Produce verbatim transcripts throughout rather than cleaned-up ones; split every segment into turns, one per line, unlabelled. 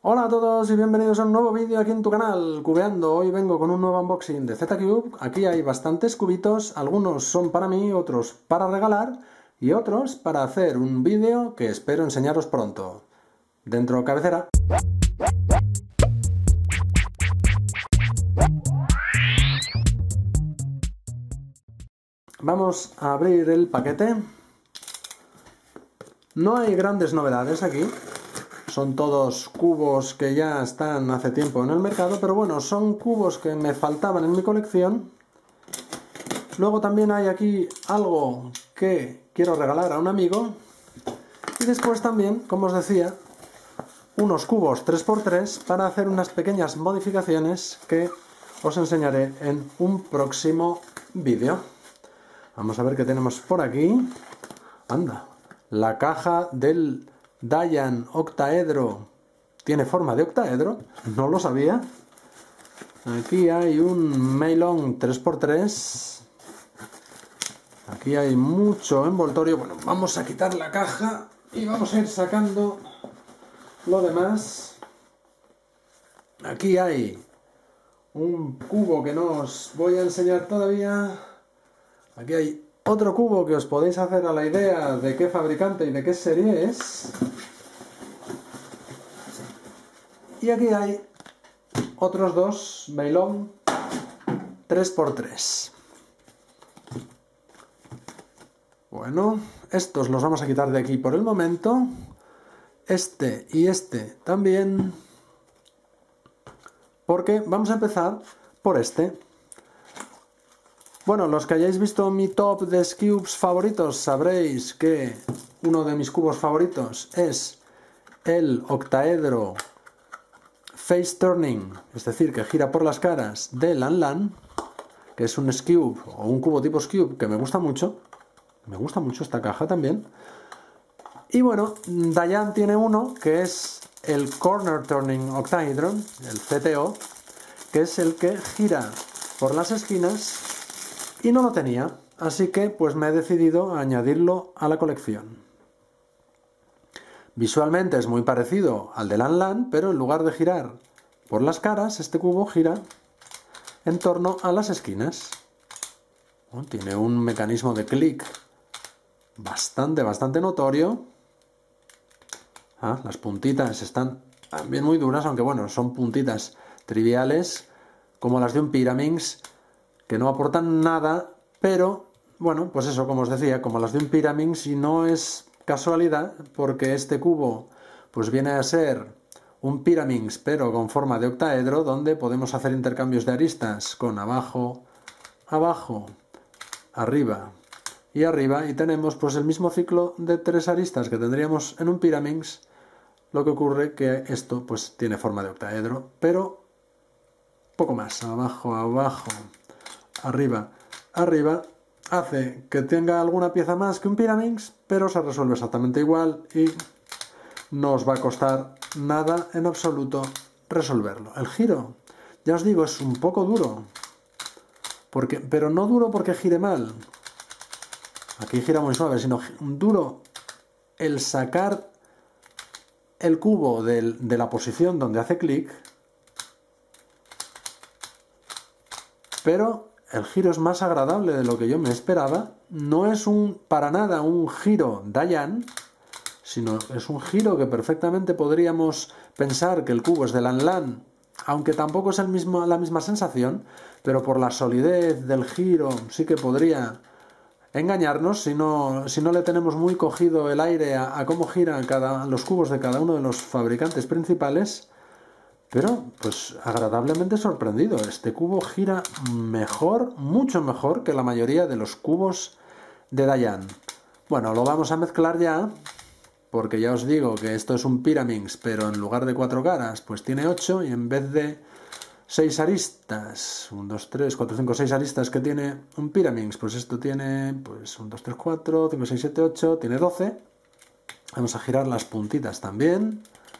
Hola a todos y bienvenidos a un nuevo vídeo aquí en tu canal, Cubeando. Hoy vengo con un nuevo unboxing de Z-Cube. Aquí hay bastantes cubitos, algunos son para mí, otros para regalar y otros para hacer un vídeo que espero enseñaros pronto. Dentro cabecera. Vamos a abrir el paquete. No hay grandes novedades aquí. Son todos cubos que ya están hace tiempo en el mercado, pero bueno, son cubos que me faltaban en mi colección. Luego también hay aquí algo que quiero regalar a un amigo. Y después también, como os decía, unos cubos tres por tres para hacer unas pequeñas modificaciones que os enseñaré en un próximo vídeo. Vamos a ver qué tenemos por aquí. Anda, la caja del Dayan octaedro tiene forma de octaedro, no lo sabía. Aquí hay un Meilong tres por tres. Aquí hay mucho envoltorio. Bueno, vamos a quitar la caja y vamos a ir sacando lo demás. Aquí hay un cubo que no os voy a enseñar todavía. Aquí hay otro cubo que os podéis hacer a la idea de qué fabricante y de qué serie es. Y aquí hay otros dos Meilong tres por tres. Bueno, estos los vamos a quitar de aquí por el momento. Este y este también. Porque vamos a empezar por este. Bueno, los que hayáis visto mi top de cubes favoritos sabréis que uno de mis cubos favoritos es el octaedro Face Turning, es decir, que gira por las caras de Lan Lan, que es un cube o un cubo tipo cube que me gusta mucho. Me gusta mucho esta caja también. Y bueno, Dayan tiene uno que es el Corner Turning Octahedron, el C T O, que es el que gira por las esquinas. Y no lo tenía, así que pues me he decidido a añadirlo a la colección. Visualmente es muy parecido al de Lan Lan, pero en lugar de girar por las caras, este cubo gira en torno a las esquinas. Bueno, tiene un mecanismo de clic bastante, bastante notorio. Ah, las puntitas están también muy duras, aunque bueno, son puntitas triviales, como las de un Pyraminx, que no aportan nada, pero bueno, pues eso, como os decía, como las de un Pyraminx, y no es casualidad, porque este cubo pues viene a ser un Pyraminx, pero con forma de octaedro, donde podemos hacer intercambios de aristas con abajo, abajo, arriba y arriba, y tenemos pues el mismo ciclo de tres aristas que tendríamos en un Pyraminx. Lo que ocurre que esto pues tiene forma de octaedro, pero poco más, abajo, abajo, arriba, arriba, hace que tenga alguna pieza más que un Pyraminx, pero se resuelve exactamente igual y no os va a costar nada en absoluto resolverlo. El giro, ya os digo, es un poco duro, porque, pero no duro porque gire mal. Aquí gira muy suave, sino duro el sacar el cubo del, de la posición donde hace clic, pero el giro es más agradable de lo que yo me esperaba. No es un para nada un giro Dayan, sino es un giro que perfectamente podríamos pensar que el cubo es de Lan Lan, aunque tampoco es el mismo, la misma sensación, pero por la solidez del giro sí que podría engañarnos si no, si no le tenemos muy cogido el aire a, a cómo giran cada, los cubos de cada uno de los fabricantes principales. Pero, pues, agradablemente sorprendido. Este cubo gira mejor, mucho mejor que la mayoría de los cubos de Dayan. Bueno, lo vamos a mezclar ya, porque ya os digo que esto es un Pyraminx, pero en lugar de cuatro caras, pues tiene ocho, y en vez de seis aristas, uno, dos, tres, cuatro, cinco, seis aristas que tiene un Pyraminx, pues esto tiene, pues, uno, dos, tres, cuatro, cinco, seis, siete, ocho, tiene doce. Vamos a girar las puntitas también.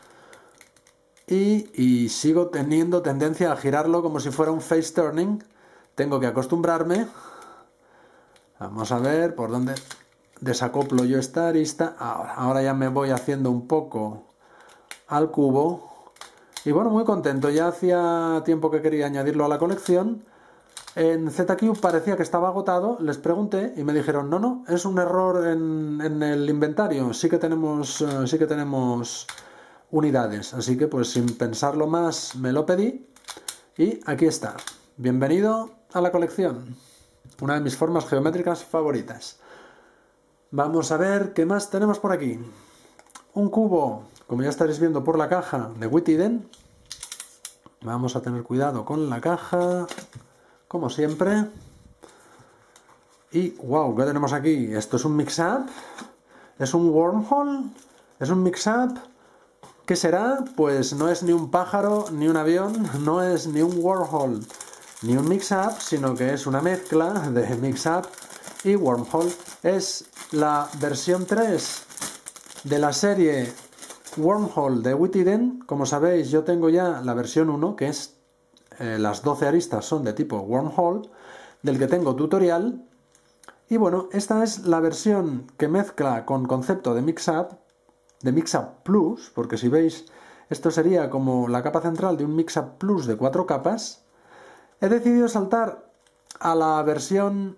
Y, y sigo teniendo tendencia a girarlo como si fuera un face turning. Tengo que acostumbrarme. Vamos a ver por dónde desacoplo yo esta arista. Ahora, ahora ya me voy haciendo un poco al cubo. Y bueno, muy contento, ya hacía tiempo que quería añadirlo a la colección. En Z Cube parecía que estaba agotado, les pregunté y me dijeron, no, no, es un error en, en el inventario, sí que tenemos, uh, sí que tenemos unidades. Así que pues sin pensarlo más me lo pedí y aquí está. Bienvenido a la colección, una de mis formas geométricas favoritas. Vamos a ver qué más tenemos por aquí. Un cubo, como ya estaréis viendo por la caja, de Witiden. Vamos a tener cuidado con la caja, como siempre. Y wow, ¿qué tenemos aquí? Esto es un mix-up, es un wormhole, es un mix-up. ¿Qué será? Pues no es ni un pájaro, ni un avión, no es ni un wormhole, ni un mix-up, sino que es una mezcla de mix-up y wormhole. Es la versión tres de la serie Wormhole de Witiden. Como sabéis, yo tengo ya la versión uno, que es eh, las doce aristas son de tipo Wormhole, del que tengo tutorial. Y bueno, esta es la versión que mezcla con concepto de Mix-Up, de Mix-Up Plus, porque si veis, esto sería como la capa central de un Mix-Up Plus de cuatro capas. He decidido saltar a la versión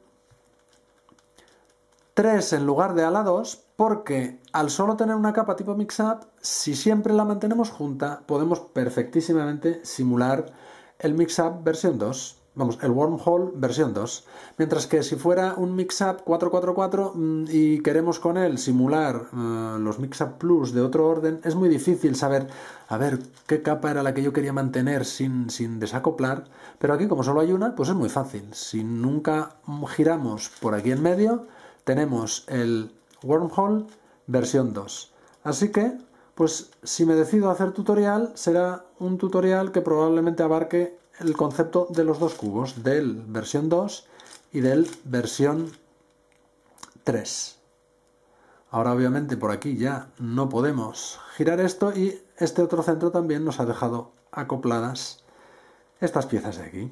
tres en lugar de a la dos, porque al solo tener una capa tipo Mix-Up, si siempre la mantenemos junta, podemos perfectísimamente simular el Mix-Up versión dos. Vamos, el Wormhole versión dos. Mientras que si fuera un Mix-Up cuatro cuatro cuatro y queremos con él simular uh, los Mix-Up Plus de otro orden, es muy difícil saber, a ver, qué capa era la que yo quería mantener sin, sin desacoplar. Pero aquí, como solo hay una, pues es muy fácil. Si nunca giramos por aquí en medio, tenemos el Wormhole versión dos. Así que, pues si me decido a hacer tutorial, será un tutorial que probablemente abarque el concepto de los dos cubos, del versión dos y del versión tres. Ahora obviamente por aquí ya no podemos girar esto y este otro centro también nos ha dejado acopladas estas piezas de aquí.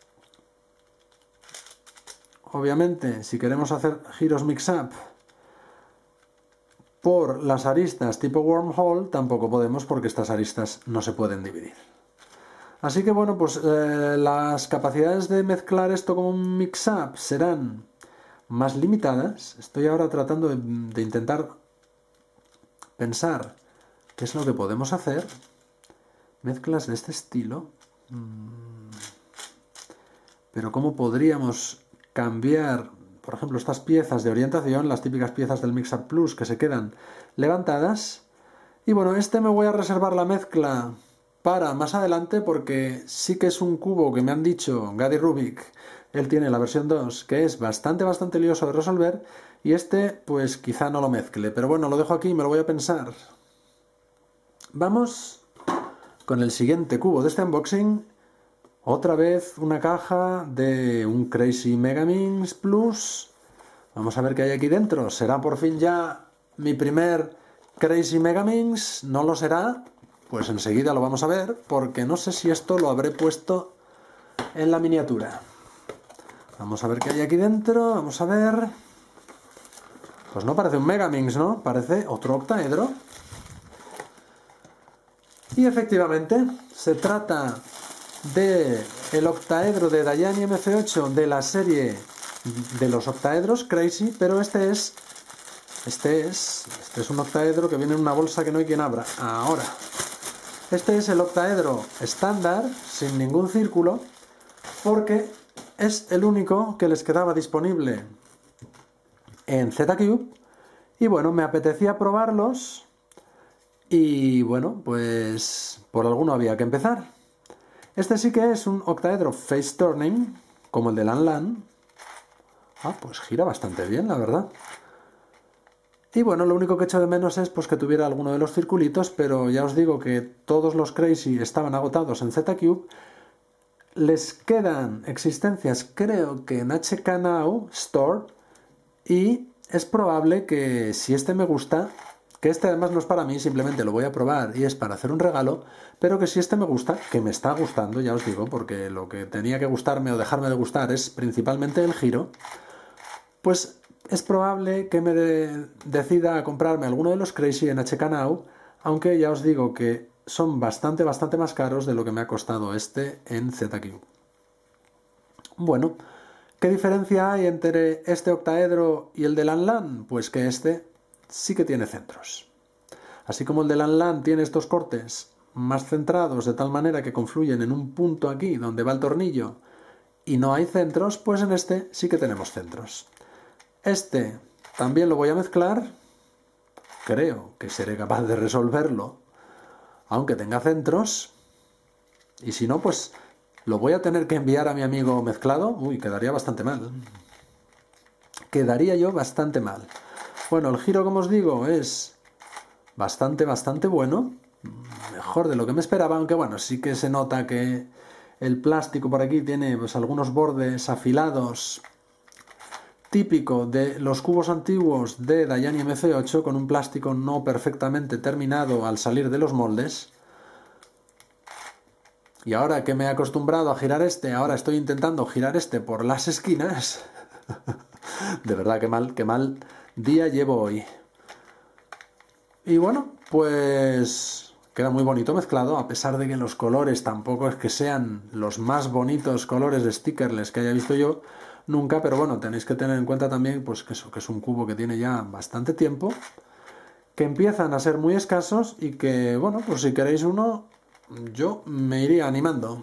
Obviamente, si queremos hacer giros mix-up por las aristas tipo wormhole, tampoco podemos porque estas aristas no se pueden dividir. Así que bueno, pues eh, las capacidades de mezclar esto como un mix-up serán más limitadas. Estoy ahora tratando de, de intentar pensar qué es lo que podemos hacer. Mezclas de este estilo. Pero ¿cómo podríamos cambiar, por ejemplo, estas piezas de orientación, las típicas piezas del Mix-Up Plus que se quedan levantadas? Y bueno, este me voy a reservar la mezcla para más adelante porque sí que es un cubo que me han dicho, Gadi Rubik, él tiene la versión dos, que es bastante, bastante lioso de resolver, y este pues quizá no lo mezcle, pero bueno, lo dejo aquí y me lo voy a pensar. Vamos con el siguiente cubo de este unboxing. Otra vez una caja de un Crazy Megaminx Plus. Vamos a ver qué hay aquí dentro. ¿Será por fin ya mi primer Crazy Megaminx? ¿No lo será? Pues enseguida lo vamos a ver, porque no sé si esto lo habré puesto en la miniatura. Vamos a ver qué hay aquí dentro. Vamos a ver. Pues no parece un Megaminx, ¿no? Parece otro octaedro. Y efectivamente, se trata de el octaedro de Dayani M C ocho de la serie de los octaedros Crazy, pero este es este es este es un octaedro que viene en una bolsa que no hay quien abra. Ahora, este es el octaedro estándar sin ningún círculo, porque es el único que les quedaba disponible en Z Cube y bueno, me apetecía probarlos y bueno, pues por alguno había que empezar. Este sí que es un octaedro face turning, como el de Lan Lan. Ah, pues gira bastante bien, la verdad. Y bueno, lo único que echo de menos es pues, que tuviera alguno de los circulitos, pero ya os digo que todos los Crazy estaban agotados en Z Cube. Les quedan existencias, creo que en H K Now Store, y es probable que si este me gusta, que este además no es para mí, simplemente lo voy a probar y es para hacer un regalo, pero que si este me gusta, que me está gustando, ya os digo, porque lo que tenía que gustarme o dejarme de gustar es principalmente el giro, pues es probable que me de, decida a comprarme alguno de los Crazy en H K Now, aunque ya os digo que son bastante, bastante más caros de lo que me ha costado este en Z Cube. Bueno, ¿qué diferencia hay entre este octaedro y el de Lan Lan? Pues que este sí que tiene centros. Así como el de Lan Lan tiene estos cortes más centrados de tal manera que confluyen en un punto aquí donde va el tornillo y no hay centros, pues en este sí que tenemos centros. Este también lo voy a mezclar, creo que seré capaz de resolverlo, aunque tenga centros, y si no, pues lo voy a tener que enviar a mi amigo mezclado. Uy, quedaría bastante mal. Quedaría yo bastante mal. Bueno, el giro, como os digo, es bastante, bastante bueno. Mejor de lo que me esperaba, aunque bueno, sí que se nota que el plástico por aquí tiene pues algunos bordes afilados, típico de los cubos antiguos de Dayani M C ocho, con un plástico no perfectamente terminado al salir de los moldes. Y ahora que me he acostumbrado a girar este, ahora estoy intentando girar este por las esquinas. De verdad, qué mal, qué mal día llevo hoy. Y bueno, pues queda muy bonito mezclado, a pesar de que los colores tampoco es que sean los más bonitos colores de stickerless que haya visto yo nunca, pero bueno, tenéis que tener en cuenta también pues que eso, que es un cubo que tiene ya bastante tiempo, que empiezan a ser muy escasos y que, bueno, pues si queréis uno, yo me iría animando.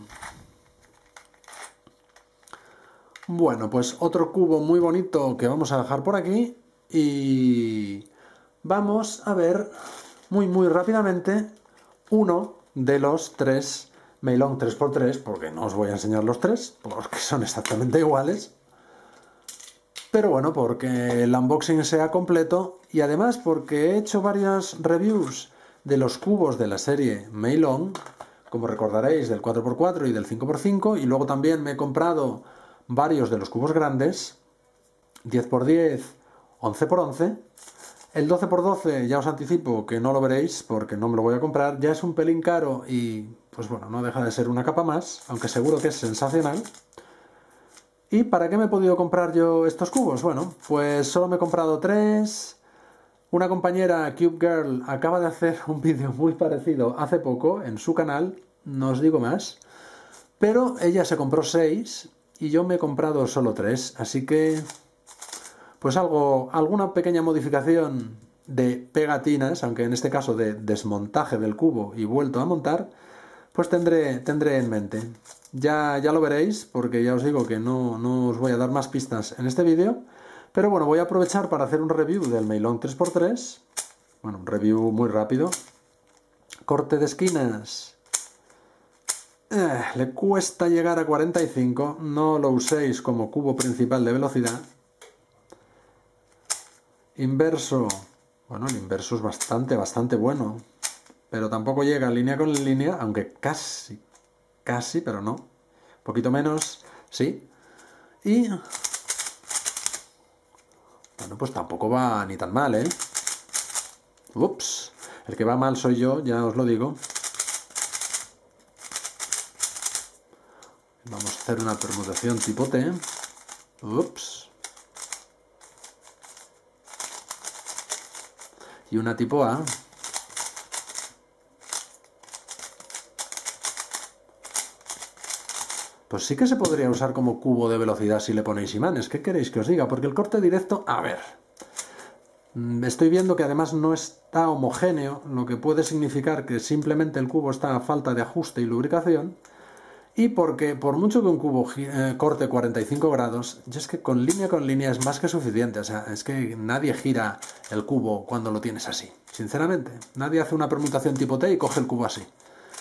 Bueno, pues otro cubo muy bonito que vamos a dejar por aquí y vamos a ver muy muy rápidamente uno de los tres Meilong tres por tres, porque no os voy a enseñar los tres, porque son exactamente iguales. Pero bueno, porque el unboxing sea completo y además porque he hecho varias reviews de los cubos de la serie Meilong, como recordaréis, del cuatro por cuatro y del cinco por cinco, y luego también me he comprado varios de los cubos grandes, diez por diez, once por once. El doce por doce ya os anticipo que no lo veréis porque no me lo voy a comprar, ya es un pelín caro y pues bueno, no deja de ser una capa más, aunque seguro que es sensacional. ¿Y para qué me he podido comprar yo estos cubos? Bueno, pues solo me he comprado tres. Una compañera, Cube Girl, acaba de hacer un vídeo muy parecido hace poco en su canal, no os digo más, pero ella se compró seis y yo me he comprado solo tres, así que pues algo, alguna pequeña modificación de pegatinas, aunque en este caso de desmontaje del cubo y vuelto a montar, pues tendré, tendré en mente. Ya, ya lo veréis, porque ya os digo que no, no os voy a dar más pistas en este vídeo, pero bueno, voy a aprovechar para hacer un review del Meilong tres por tres, bueno, un review muy rápido. Corte de esquinas, eh, le cuesta llegar a cuarenta y cinco, no lo uséis como cubo principal de velocidad. Inverso, bueno, el inverso es bastante, bastante bueno, pero tampoco llega línea con línea, aunque casi, casi, pero no, un poquito menos, sí. Y bueno, pues tampoco va ni tan mal, ¿eh? Ups, el que va mal soy yo, ya os lo digo. Vamos a hacer una permutación tipo T. Ups. Y una tipo A. Pues sí que se podría usar como cubo de velocidad si le ponéis imanes. ¿Qué queréis que os diga? Porque el corte directo, a ver, estoy viendo que además no está homogéneo, lo que puede significar que simplemente el cubo está a falta de ajuste y lubricación. Y porque por mucho que un cubo eh, corte cuarenta y cinco grados, yo es que con línea con línea es más que suficiente. O sea, es que nadie gira el cubo cuando lo tienes así. Sinceramente, nadie hace una permutación tipo T y coge el cubo así.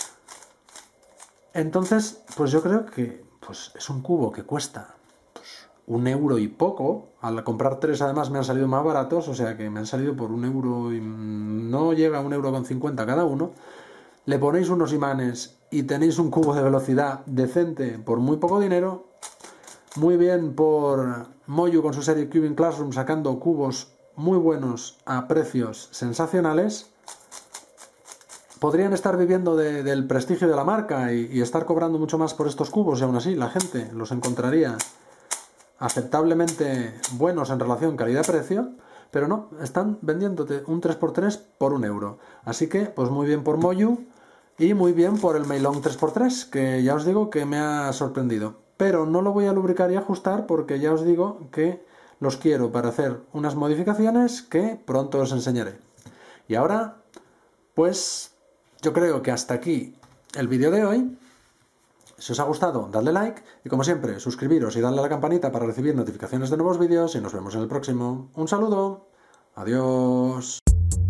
Entonces, pues yo creo que pues es un cubo que cuesta pues, un euro y poco. Al comprar tres además me han salido más baratos, o sea que me han salido por un euro y no llega a un euro con cincuenta cada uno. Le ponéis unos imanes y tenéis un cubo de velocidad decente por muy poco dinero. Muy bien por Moyu con su serie Cubing Classroom sacando cubos muy buenos a precios sensacionales. Podrían estar viviendo de, del prestigio de la marca y, y estar cobrando mucho más por estos cubos y aún así la gente los encontraría aceptablemente buenos en relación calidad-precio, pero no, están vendiéndote un tres por tres por un euro. Así que, pues muy bien por Moyu, Y muy bien por el Meilong tres por tres, que ya os digo que me ha sorprendido. Pero no lo voy a lubricar y ajustar porque ya os digo que los quiero para hacer unas modificaciones que pronto os enseñaré. Y ahora, pues yo creo que hasta aquí el vídeo de hoy. Si os ha gustado, dadle like y como siempre, suscribiros y dadle a la campanita para recibir notificaciones de nuevos vídeos y nos vemos en el próximo. Un saludo, adiós.